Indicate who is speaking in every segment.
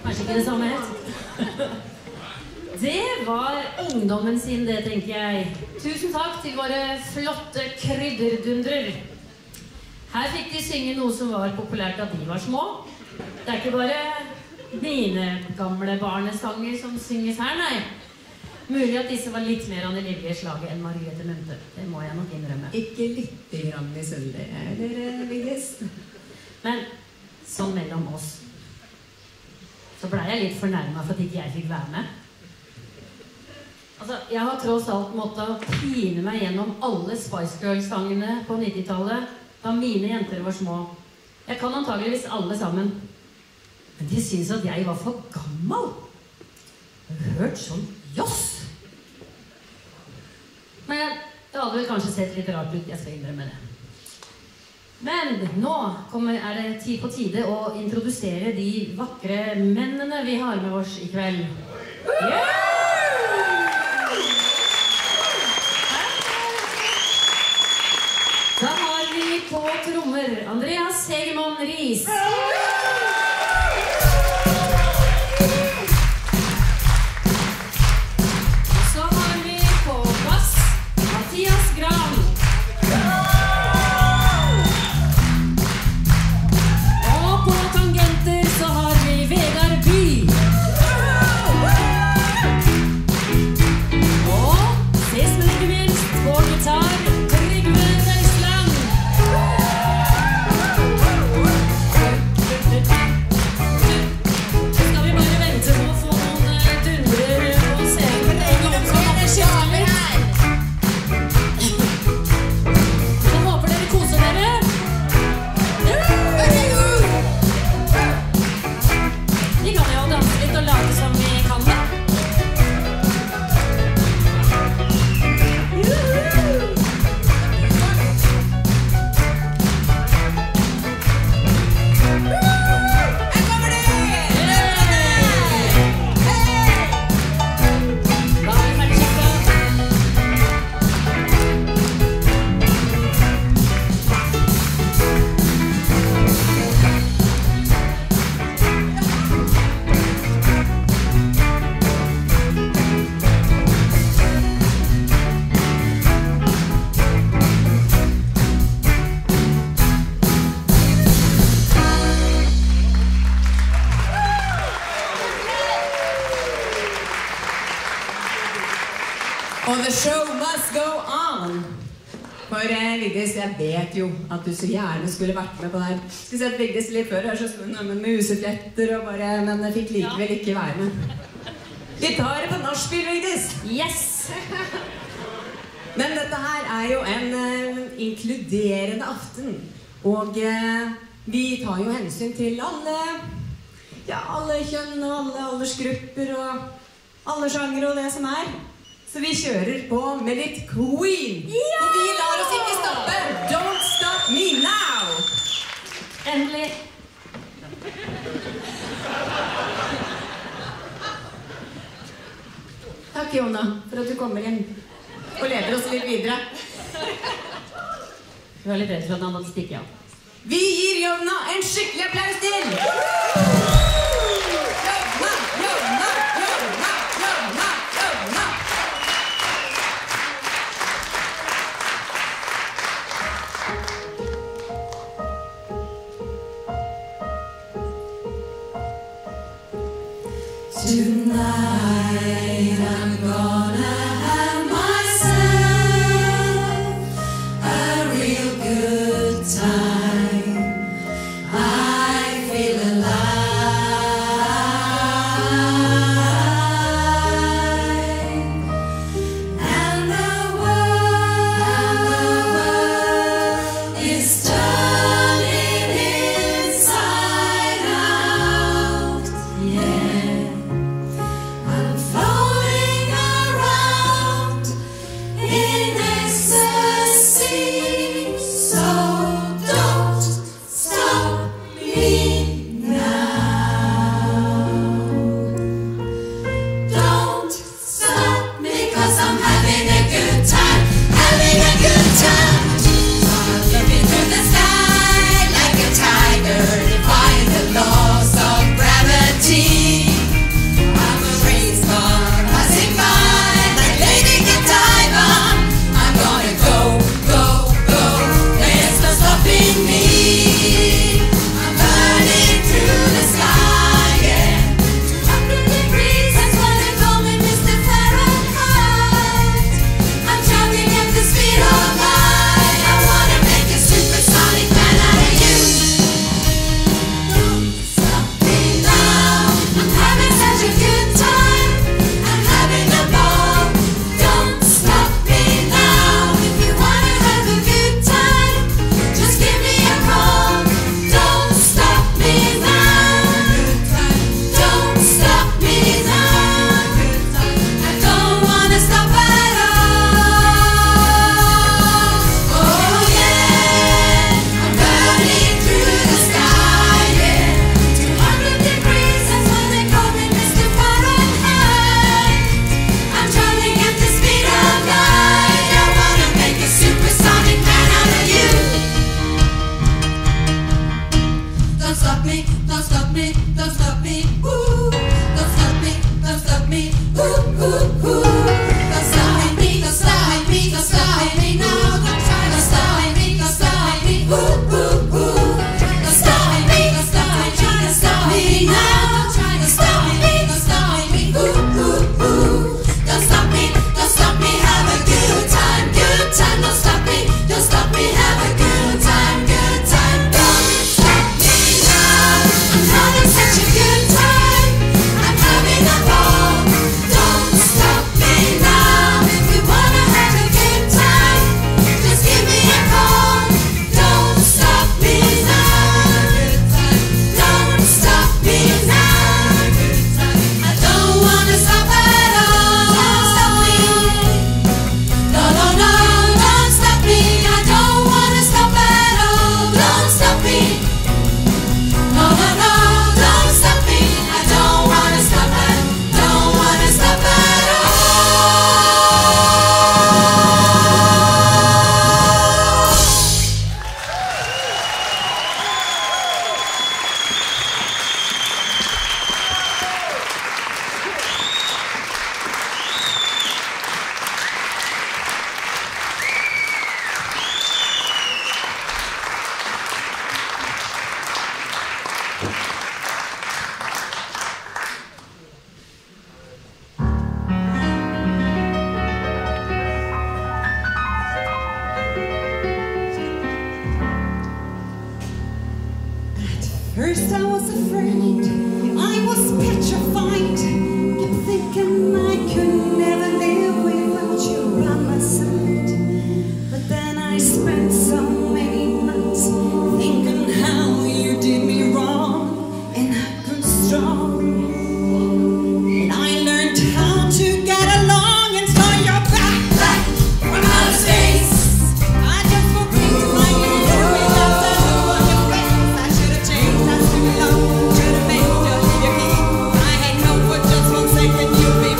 Speaker 1: Kanskje ikke det samme helt. Det var ungdommen sin, det, tenker jeg. Tusen takk til våre flotte krydderdundrer. Her fikk de synge noe som var populært da de var små. Det er ikke bare mine gamle barnesanger som synges her, nei. Mulig at disse var litt mer an det livlige slaget enn Margrethe Munthe. Det må jeg nok innrømme.
Speaker 2: Ikke litt grann i søndag, eller Vigdis?
Speaker 1: Men sånn mellom oss, så ble jeg litt fornærmet for at ikke jeg fikk være med. Altså, jeg har tross alt måttet pine meg gjennom alle Spice Girls-sangene på 90-tallet, da mine jenter var små. Jeg kan antageligvis alle sammen. Men de synes at jeg var for gammel. Jeg har hørt sånn joss. Men det hadde vel kanskje sett litt rart ut, jeg skal innrømme det. Men nå er det tid på tide å introdusere de vakre mennene vi har med oss i kveld. Yeah! Da har vi på trommer Andreas Hegemann Riis. Så har vi på bass Mathias Gran. Og på tangenter så har vi Vegard By. Og sist men ikke minst på gitar
Speaker 2: The show must go on. For Vigdis, jeg vet jo at du så gjerne skulle vært med på det her. Skulle sett Vigdis litt før, her så skulle hun med musefletter og bare, men jeg fikk likevel ikke være med. Vi tar det på nachspiel, Vigdis.
Speaker 1: Yes!
Speaker 2: Men dette her er jo en inkluderende aften. Og vi tar jo hensyn til alle, ja, alle kjønn og alle aldersgrupper og alle sjangere og det som er. Så vi kjører på med litt Queen. Ja! Og vi lar oss ikke stoppe. Don't stop me now.
Speaker 1: Endelig.
Speaker 2: Takk, Jonna, for at du kommer inn og leder oss litt videre.
Speaker 1: Du var litt redd for at han hadde stikket av.
Speaker 2: Vi gir Jonna en skikkelig applaus til. Jonna, Jonna, Jonna, Jonna, Jonna. Tonight I'm gonna have myself a real good time. I feel floating around. don't stop me, don't stop me, ooh. Don't stop me, don't stop me, ooh, ooh, ooh. Don't stop me, don't stop me, don't stop me now. Don't try to stop me, don't stop me, ooh, ooh, ooh. Don't stop me, don't stop me, try to stop me now. Don't try to stop me, don't stop me, ooh, ooh, ooh. Don't stop me, have a good time, good time. Don't stop me, have a good time, good time. Don't stop me now. I'm having such a good time. I'm having a ball. Don't stop me now. If you wanna have a good time, just give me a call. Don't stop me now. Don't stop me now. I don't wanna stop at all. Don't stop me. No, no, no, don't stop me. I don't wanna stop at all. Don't stop me. No, no, no, don't stop me. I don't wanna stop at all. First I was afraid, I was petrified. Kept thinking I could never live without you by my side. But then I spent so many nights thinking how you did me wrong, and I grew strong. And I learned how to get along and saw your back from outer space. I just forgot my memory after on your face. I should have changed as too long. Should have made you leave your key. I had known for just 1 second you'd be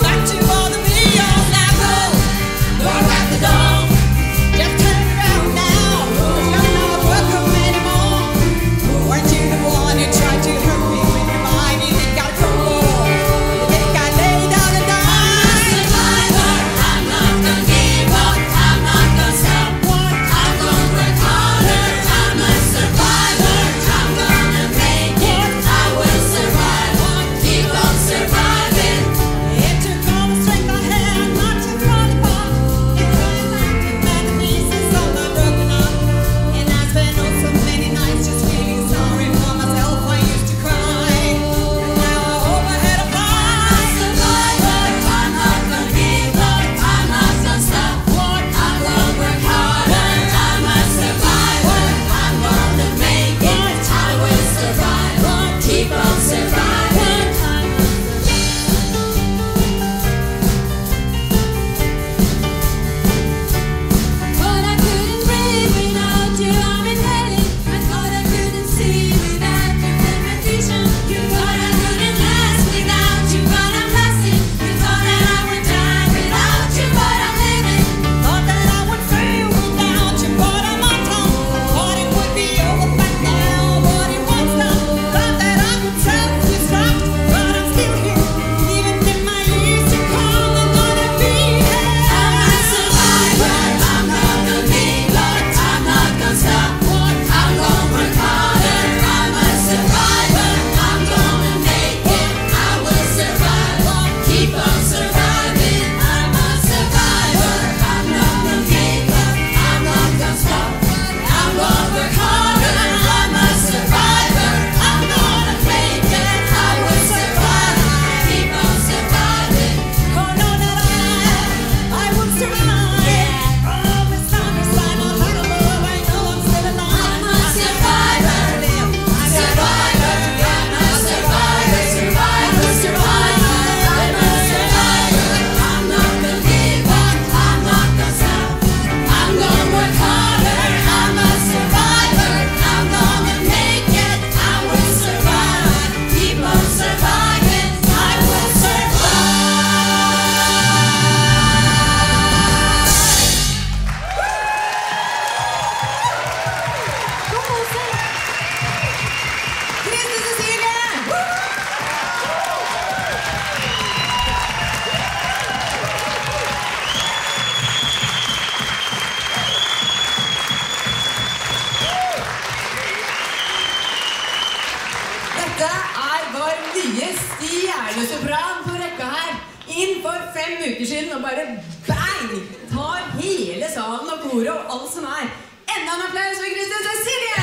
Speaker 2: Dette vår nye stjernesopran på rekka her. Inn for 5 uker siden og bare bang! Tar hele salen og koret og alt som Enda en applaus for Kristin Cecilie!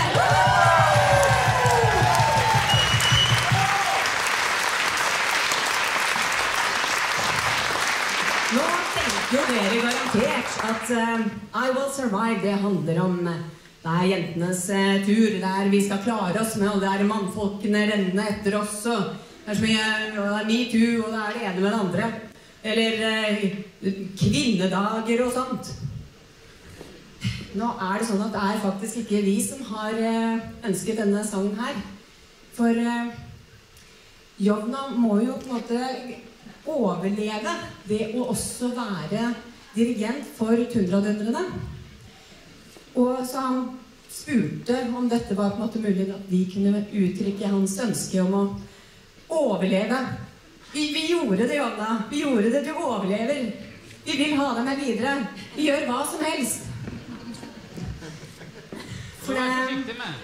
Speaker 2: Nå tenker jo dere garantert at I Will Survive, det handler om det jentenes tur, der vi skal klare oss med alle de mannfolkene rennende etter oss, og det så mye, og det MeToo, og det det ene med det andre. Eller kvinnedager og sånt. Nå det sånn at det faktisk ikke vi som har ønsket denne sangen her. For Jovna må jo på en måte overleve ved å også være dirigent for Tundradønnerne. Og så han spurte om dette var på en måte mulig at vi kunne uttrykke hans ønske om å overleve. Vi gjorde det, Jonna. Vi gjorde det. Du overlever. Vi vil ha deg med videre. Vi gjør hva som helst. For det
Speaker 3: forsiktig med.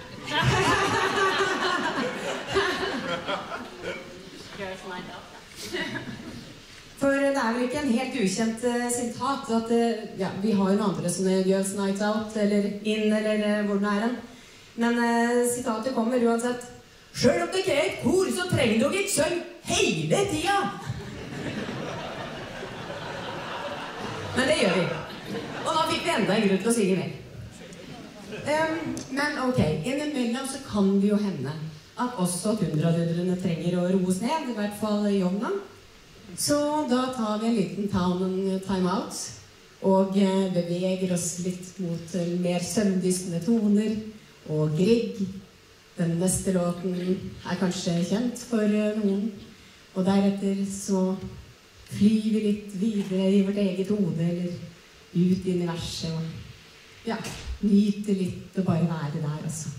Speaker 2: For det vel ikke en helt ukjent sitat at vi har jo andre sånne Girls Night Out eller inn eller hvor den hen. Men sitatet kommer uansett. Selv om det ikke et kor, så trenger du ikke søng hele tida. Men det gjør vi. Og da fikk vi enda en grunn til å synge mer. Men ok, innimellom så kan det jo hende at også Tundradønnerne trenger å roes ned, i hvert fall Jovna. Så da tar vi en liten time-out og beveger oss litt mot mer søvndyssende toner og Grieg. Den neste låten kanskje kjent for noen, og deretter så flyr vi litt videre i vårt eget hode, eller ut i universet, og nyte litt og bare være der også.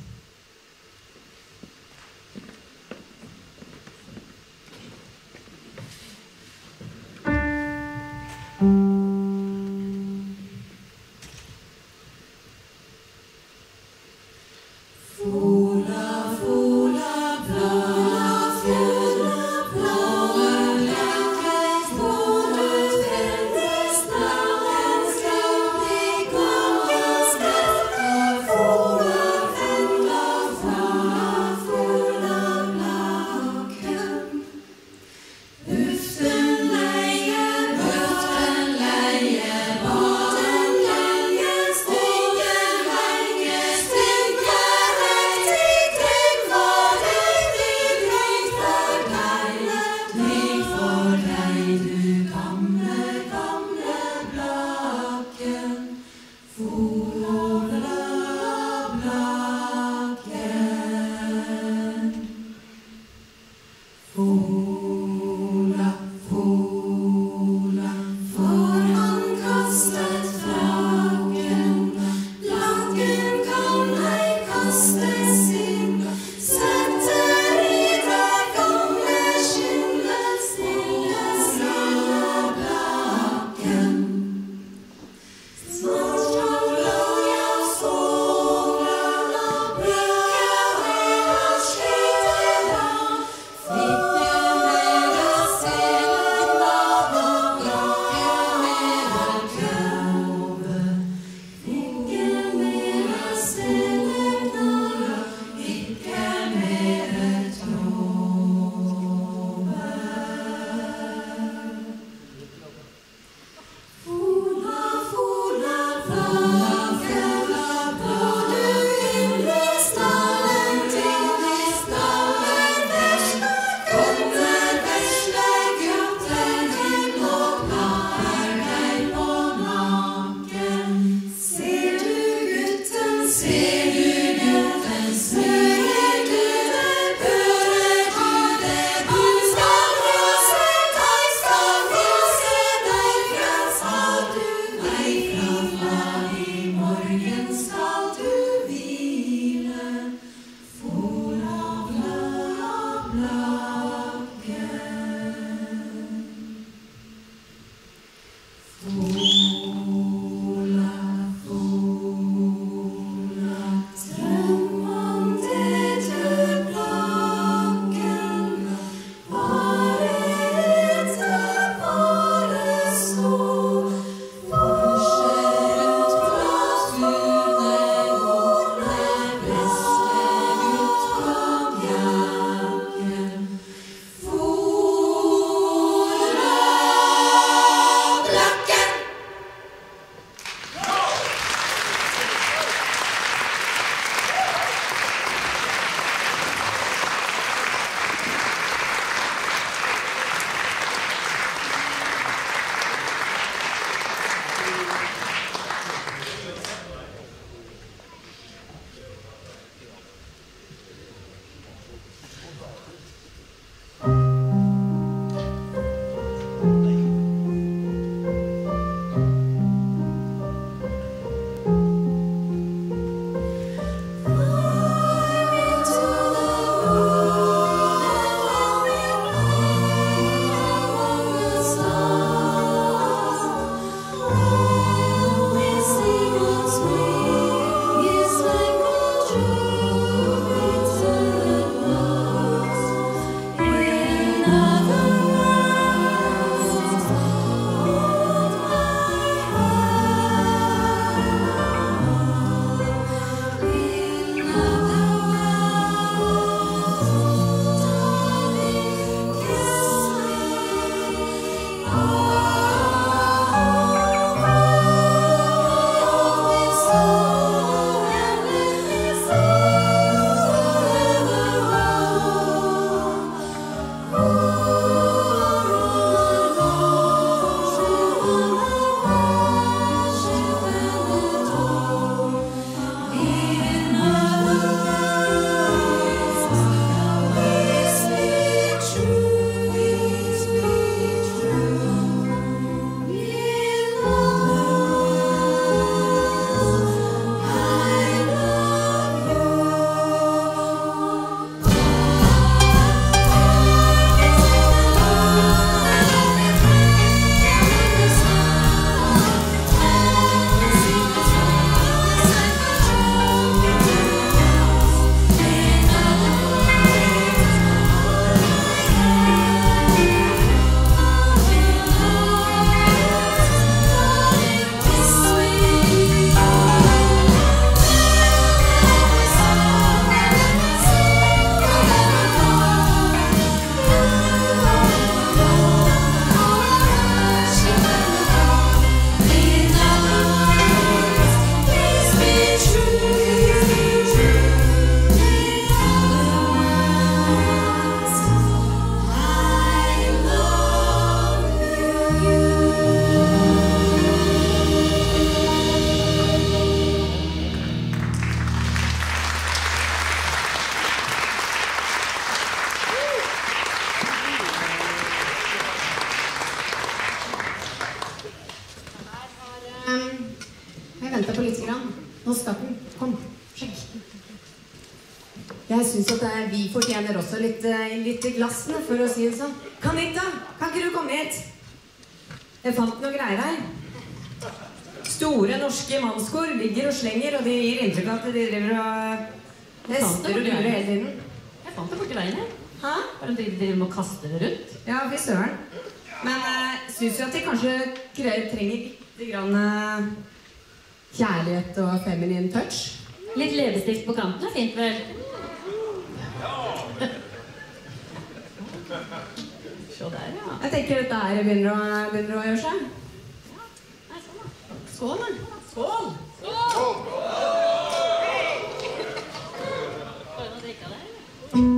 Speaker 2: Nå skal den. Kom, skjegg. Jeg synes at vi fortjener også litt i glassene, for å si det sånn. Kanita, kan ikke du komme hit? Jeg fant noe greier her. Store norske mannskor ligger og slenger, og de gir inntrykk av at de driver og hester og durer hele tiden.
Speaker 1: Jeg fant det borti veien her.
Speaker 2: Hæ?
Speaker 1: Bare de driver med å kaste det rundt.
Speaker 2: Ja, fy søren. Men synes du at de kanskje trenger litt grann kjærlighet og feminin touch?
Speaker 1: Litt leppestift på kanten er fint, vel? Se der, ja.
Speaker 2: Jeg tenker dette her begynner å gjøre seg.
Speaker 1: Nei, sånn da.
Speaker 2: Skål, da. Skål!
Speaker 1: Skål! Får du noe å drikke av det, eller?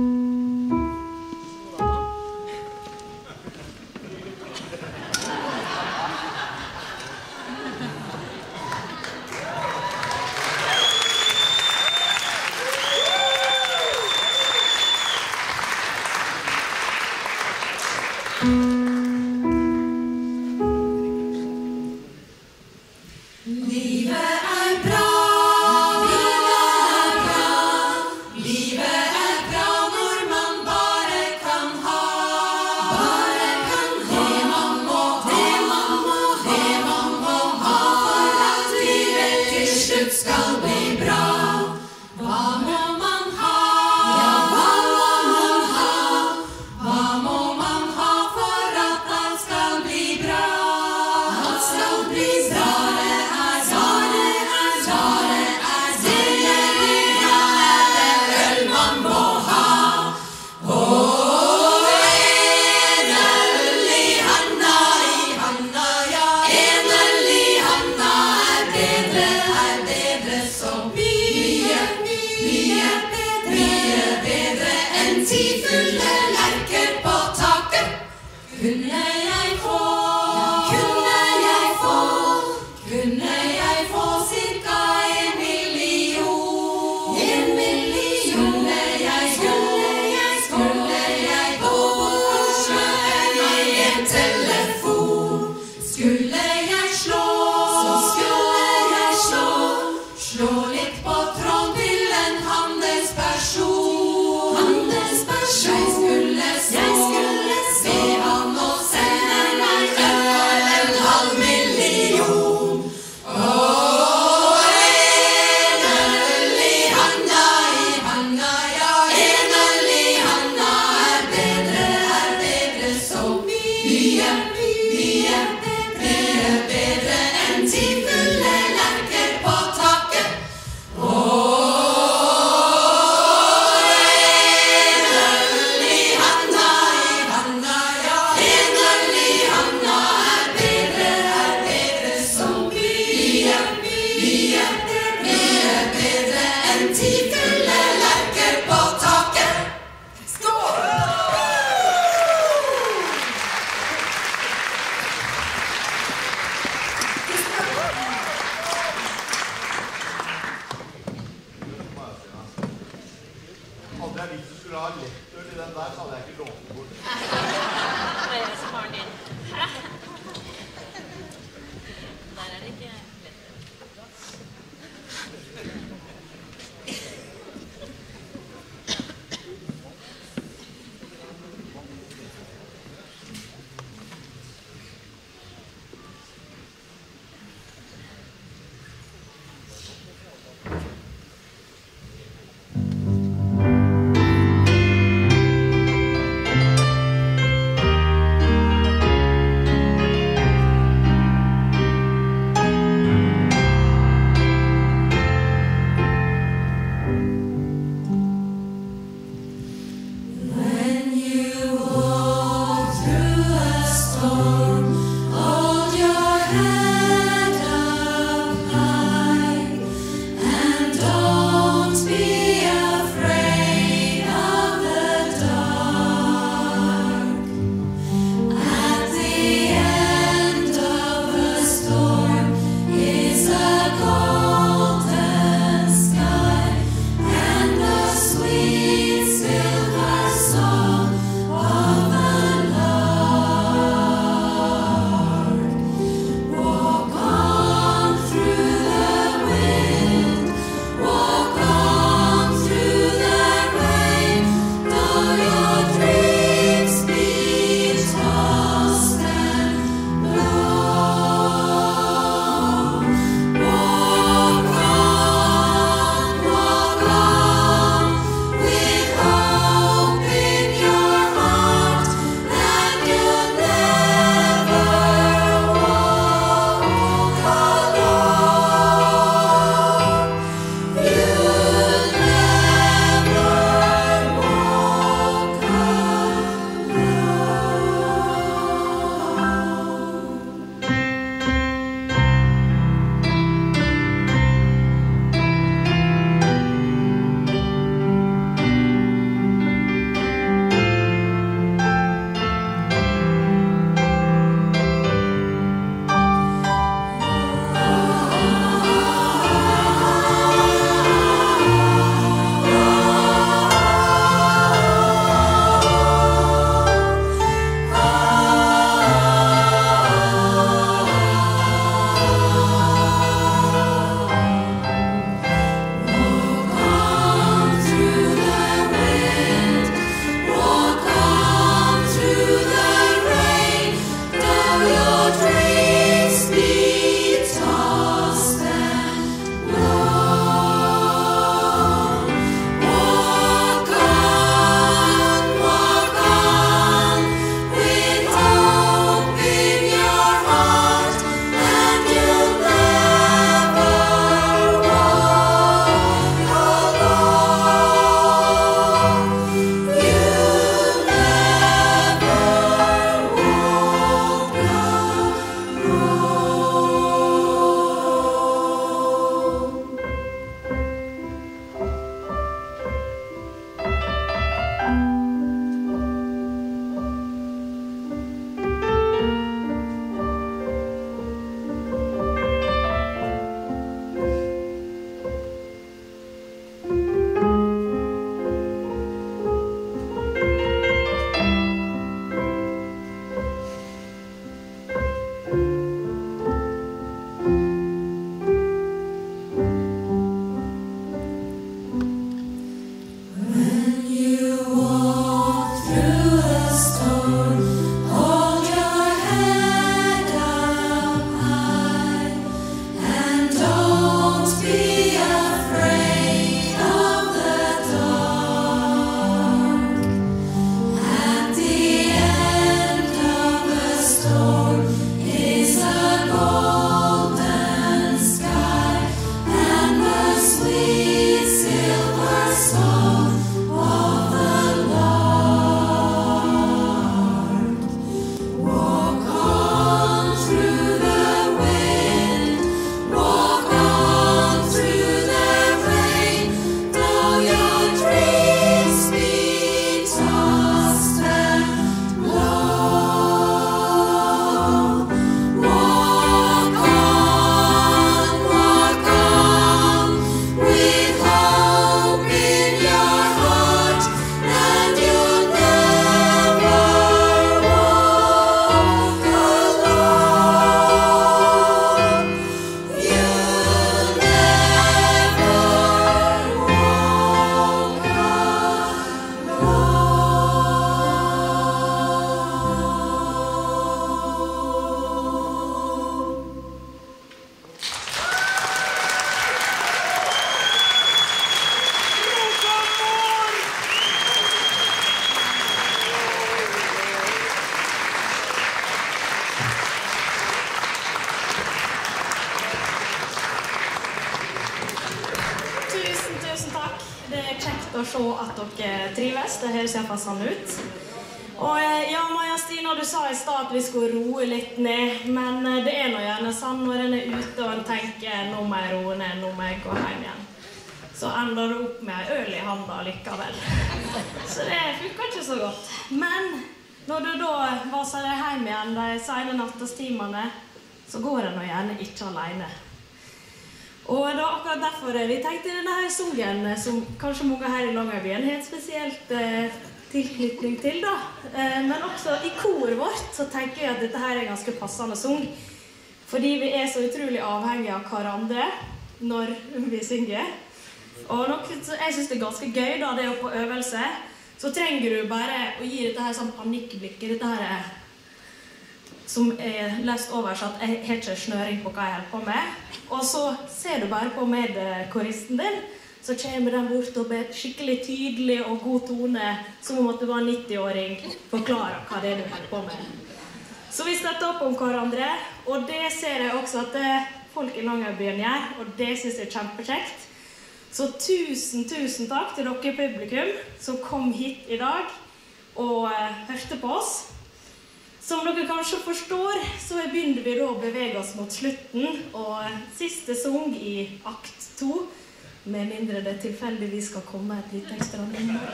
Speaker 3: å se at dere trives. Det høres i hvert fall sånn ut. Og ja, Maja Stina, du sa i stad at vi skulle roe litt ned, men det nå gjerne sånn når en ute og en tenker nå må jeg roe ned, nå må jeg gå hjem igjen. Så ender du opp med en øl i handa likevel. Så det funker ikke så godt. Men når du da vaser deg hjem igjen de sene nattestimene, så går en gjerne ikke alene. Og det akkurat derfor vi tenkte denne her sungen, som kanskje mange her i Longyearbyen helt spesielt tilknytning til da. Men også i koret vårt så tenker vi at dette her ganske passende sang. Fordi vi så utrolig avhengige av hverandre når vi synger. Og noe jeg synes det ganske gøy da, det på øvelse, så trenger du bare å gi dette her sånn panikkblikket, dette her som lest oversatt, jeg har ikke snøring på hva jeg holder på med. Og så ser du bare på med koristen din, så kommer den bort og med skikkelig tydelig og god tone, som om at du var 90-åring, forklare hva det du holder på med. Så vi støtter opp om hverandre, og det ser jeg også at folk i Longyearbyen gjør, og det synes jeg kjempekjekt. Så tusen takk til dere publikum som kom hit i dag og hørte på oss. Som dere kanskje forstår, så begynner vi da å bevege oss mot slutten, og siste sang i akt 2, med mindre det tilfeldigvis skal komme et litt ekstra nummer.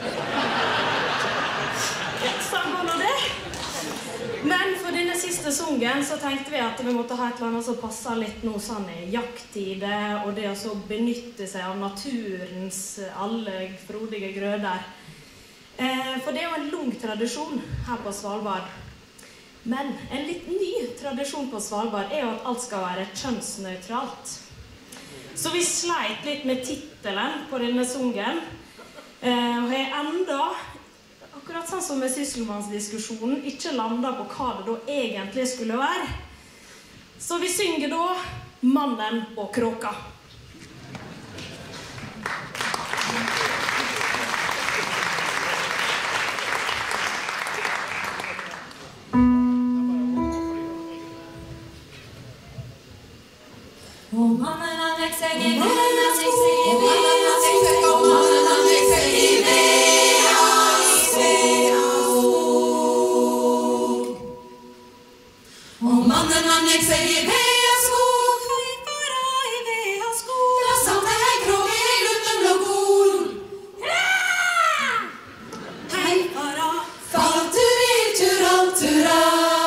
Speaker 3: Ja, sånn var det. Men for denne siste sungen så tenkte vi at vi måtte ha et eller annet som passer litt nå sånn i jakttide, og det å benytte seg av naturens alle frodige grøder. For det jo en lang tradisjon her på Svalbard. Men en litt ny tradisjon på Svalbard jo at alt skal være kjønnsnøytralt. Så vi sleit litt med titelen på denne sungen, og jeg enda, akkurat sånn som med Sysselmannsdiskusjonen, ikke landet på hva det da egentlig skulle være. Så vi synger da Mannen og Kråka.
Speaker 2: Og mannen han gikk seg i ved, han gikk seg i ved, han gikk seg, og mannen han gikk seg i ved, og mannen han gikk seg i ved og skog, hei fara i ved og skog, da satt det hei kråke i lunden og gol. Hei fara, falturil-tural-tura,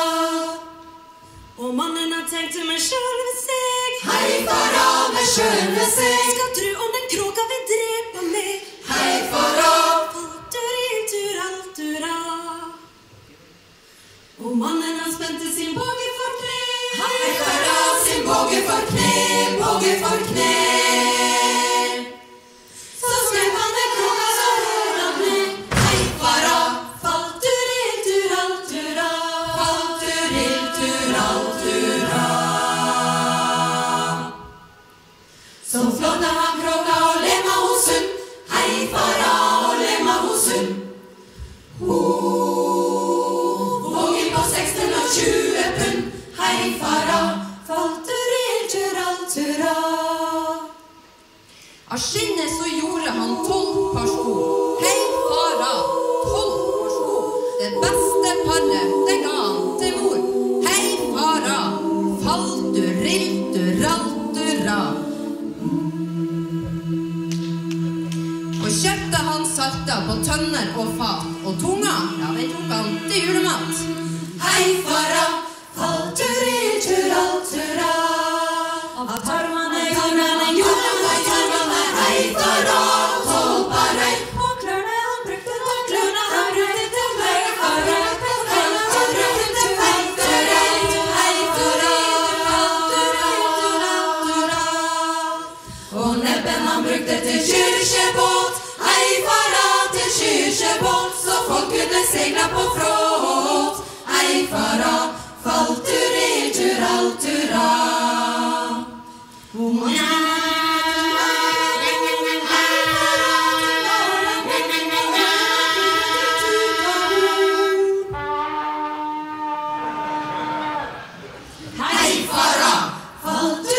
Speaker 2: og mannen han tenkte med sjølve seg, hei fara med sjølve seg, skal tru om den kråka vil drepe meg, hei fara, falturil-tural-tura. Og mannen han spente sin båge for kne, hei fara, sin båge for kne, båge for kne. Så skrev han den kråka så hører han ned, hei fara, falturil-tural-tura, falturil-tural-tura. Så flådde han kråka og lemma hos hun, hei fara og lemma hos hun. Vågen på 1620 pund, hei fara, falturil-tural-tura.
Speaker 4: Av skinnet så gjorde han 12 par sko. Hei fara, 12 par sko. Det beste paret, det ga han til mor. Hei fara, falturil-tural-tura. Og kjøpte han salta på tønner og fat, og tunga, ja, den tok han til julemat.
Speaker 2: Hei fara, falturil-tural-tura. Av tarmene gjorde han tarmene, hei fara, 12 par ei. Og klørne han brukte til hei fara, og nebben han brukte til kyrkjebåt, hei fara til kyrkjebåt, så folk kunne segla på fråt, hei fara, falturil-tural-tura. Hei fara,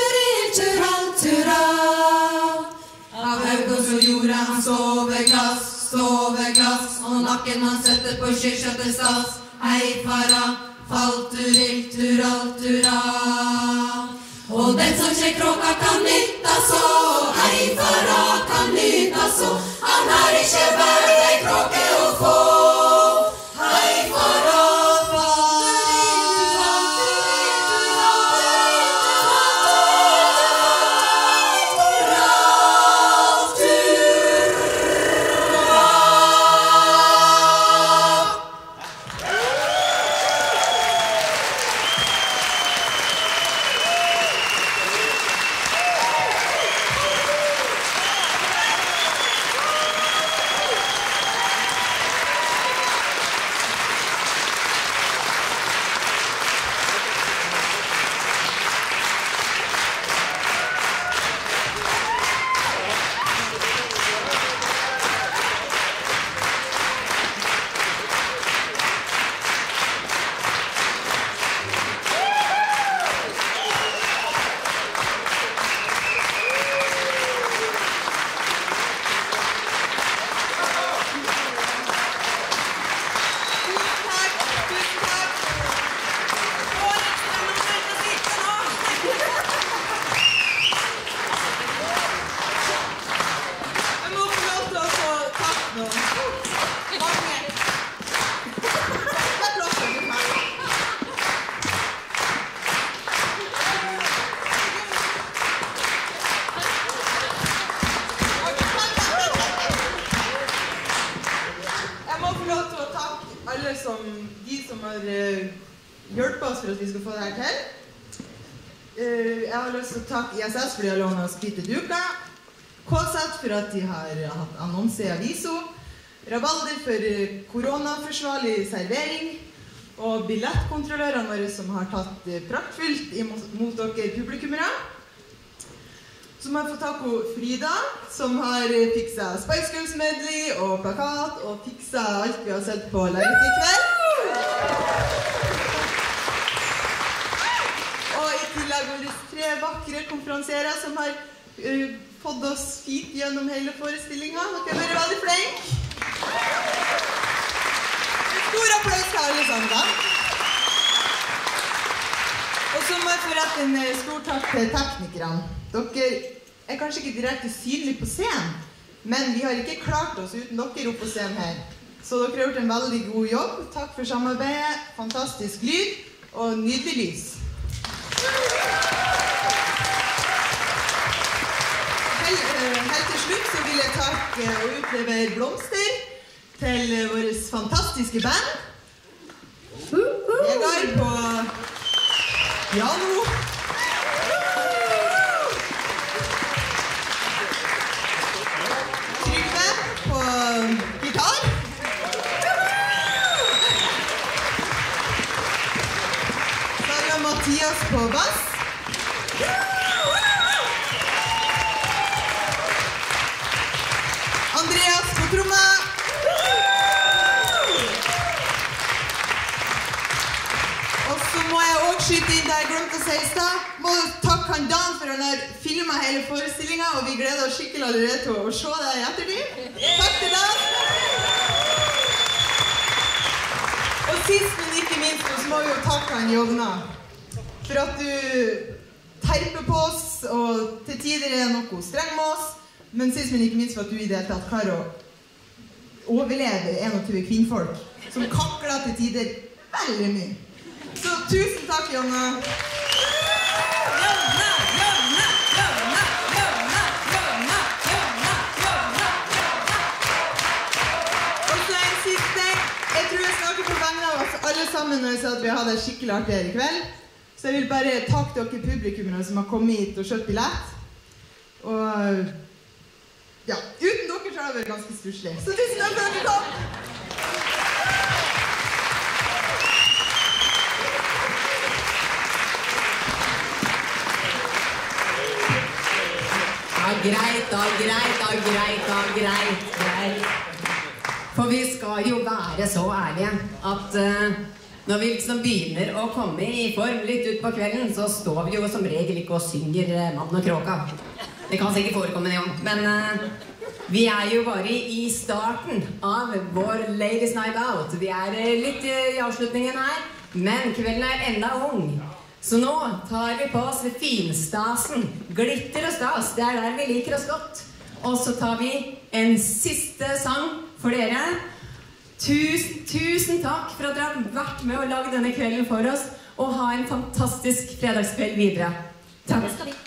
Speaker 2: falturil-tural-tura. Av øynene så gjorde han soveglass,
Speaker 4: skyrskjøtte stas. Hei fara, faltur, altura. Og den som ser kråka kan nytta så. Hei fara kan nytta så. Han har ikke bare ei kråke å få. Hei fara,
Speaker 5: ISS for de har lånet oss hvite duker, KZ for at de har hatt annonse i aviso, Rabalder for koronaforsvarlig servering, og billettkontrollørene våre som har tatt praktfullt mot dere publikummere. Så må jeg få tak på Frida, som har fikset Spice Girls medley og plakat, og fikset alt vi har sett på Lerret i kveld. Våre 3 vakre konferansierer som har fått oss fint gjennom hele forestillingen. Dere har vært veldig flinke. En stor applaus til alle sammen. Og så må jeg få rette en stor takk til teknikerne. Dere er kanskje ikke direkte synlige på scenen, men vi har ikke klart oss uten dere oppe på scenen her. Så dere har gjort en veldig god jobb. Takk for samarbeidet, fantastisk lyd og nydelig lys. Helt til slutt så vil jeg takke og utlevere blomster til vårt fantastiske band. Vegard på piano. Trygve på gitar. Så har vi Mathias på bass. Andreas på tromma. Og så må jeg også skyte inn der jeg glemte å si i stad. Må takke han Dan for han har filmet hele forestillingen, og vi gleder oss skikkelig allerede til å se deg i ettertid. Takk til Dan. Og sist, men ikke minst, så må vi jo takke han Jovna. For at du terper på oss, og til tider er noe streng med oss. Men sist, men ikke minst for at du i det hele tatt klarer å overleve 21 kvinnfolk som kakler til tider veldig mye. Så tusen takk, Jonna. Jonna, Jonna, Jonna, Jonna, Jonna, Jonna, Jonna. Og så en siste. Jeg tror jeg snakker på vegne av oss alle sammen når jeg sa at vi hadde skikkelig artig her i kveld. Så jeg vil bare takke dere publikummere som har kommet hit og kjøpt billett. Og ja, uten dere så har det vært ganske stusslig. Så tusen takk for at dere kom!
Speaker 2: Greit. For vi skal jo være så ærlige at når vi liksom begynner å komme i form litt ut på kvelden, så står vi jo som regel ikke og synger Mann og kråka. Det kan sikkert forekomme det også, men Vi jo bare i starten av vår Ladies Night Out. Vi litt i avslutningen her, men kvelden enda ung. Så nå tar vi på oss finstasen. Glitter og stas, det der vi liker oss godt. Og så tar vi en siste sang for dere. Tusen takk for at dere har vært med og laget denne kvelden for oss, og ha en fantastisk fredagskveld videre. Takk.
Speaker 1: Det skal vi.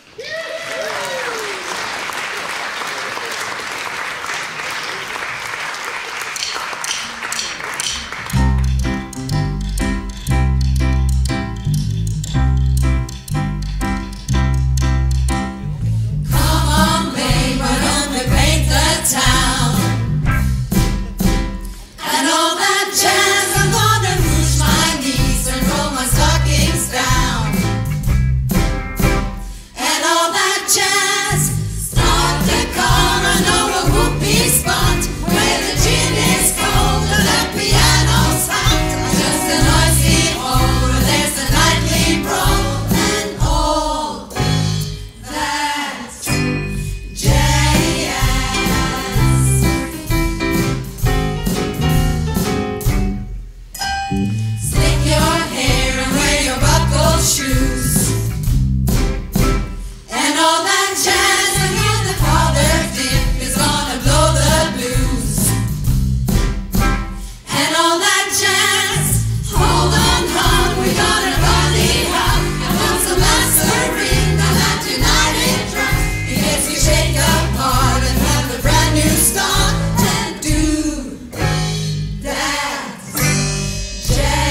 Speaker 4: Jazz.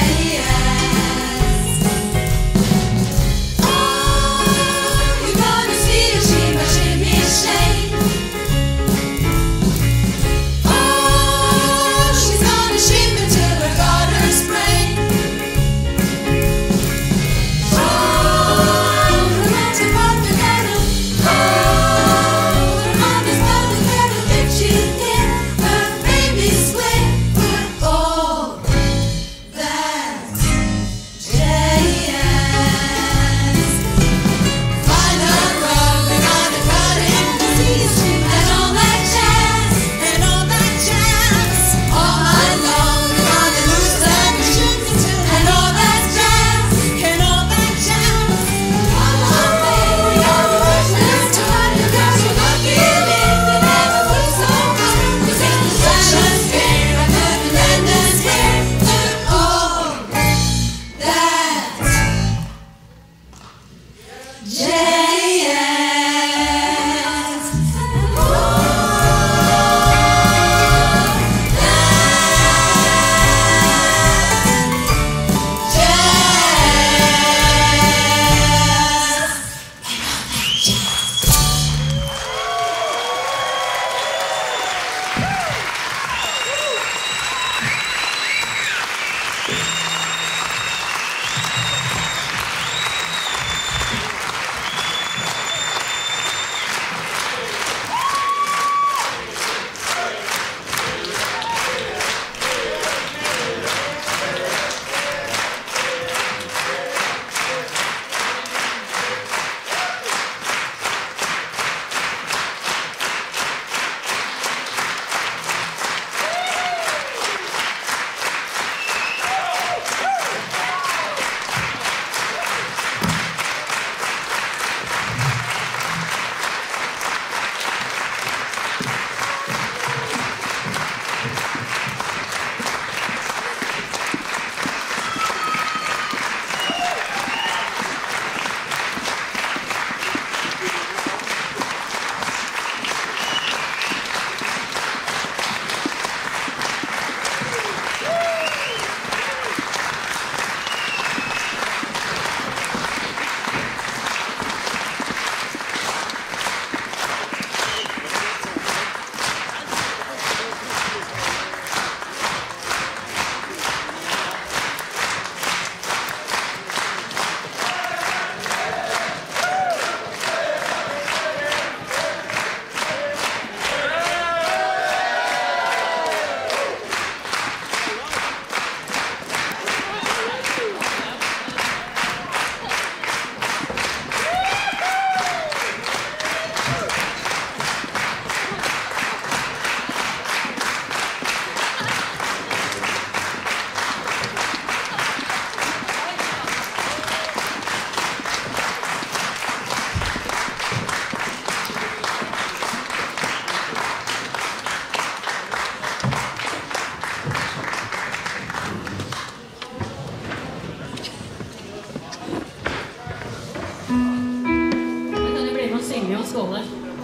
Speaker 1: skåle.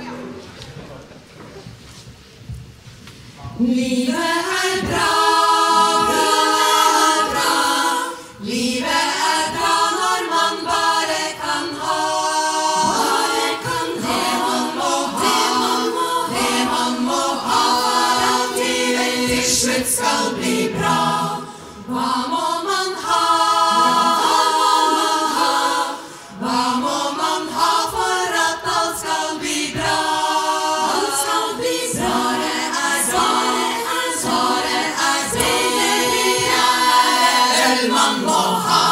Speaker 4: Livet bra, livet bra når man bare kan ha. Det man må ha for at livet til slutt skal bli bra. Hva må man ha? Hva må man ha for at alt skal bli bra? Alt skal bli bra. Svaret er øl man må ha.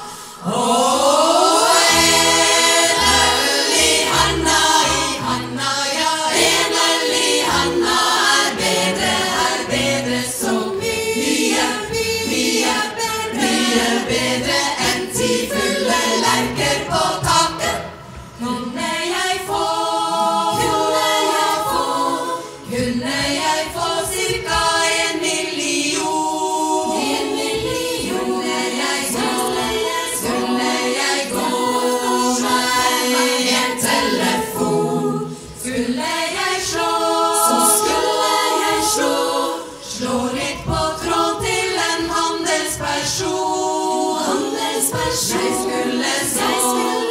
Speaker 4: Og en øl i handa, ja, en øl i handa er bedre så mye bedre enn 10 fulle lerker på taket. Kunne jeg få cirka 1 million? Skulle jeg gå meg en telefon? Skulle jeg slå litt på tråd til en handelsperson? Jeg skulle